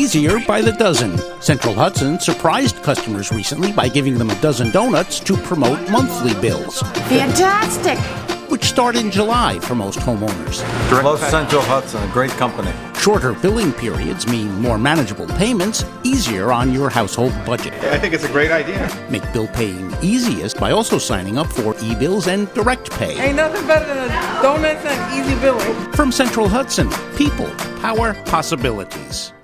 easier by the dozen. Central Hudson surprised customers recently by giving them a dozen donuts to promote monthly bills. Fantastic! Which start in July for most homeowners. Love Central Hudson, a great company. Shorter billing periods mean more manageable payments, easier on your household budget. I think it's a great idea. Make bill paying easiest by also signing up for e-bills and direct pay. Ain't nothing better than donuts and easy billing. From Central Hudson, people, power, possibilities.